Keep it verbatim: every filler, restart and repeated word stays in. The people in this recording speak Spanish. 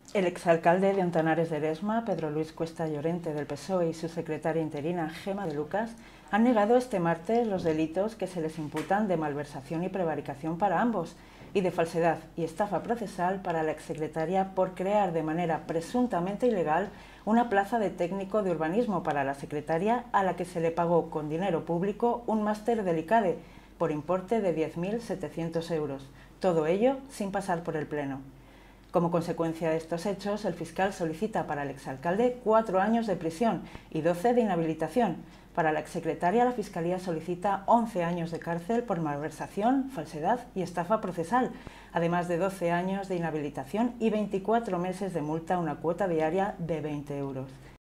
El exalcalde de Ontanares de Eresma, Pedro Luis Cuesta Llorente del P S O E y su secretaria interina, Gema de Lucas, han negado este martes los delitos que se les imputan de malversación y prevaricación para ambos y de falsedad y estafa procesal para la exsecretaria por crear de manera presuntamente ilegal una plaza de técnico de urbanismo para la secretaria, a la que se le pagó con dinero público un máster del ICADE por importe de diez mil setecientos euros. Todo ello sin pasar por el Pleno. Como consecuencia de estos hechos, el fiscal solicita para el exalcalde cuatro años de prisión y doce de inhabilitación. Para la exsecretaria, la Fiscalía solicita once años de cárcel por malversación, falsedad y estafa procesal, además de doce años de inhabilitación y veinticuatro meses de multa a una cuota diaria de veinte euros.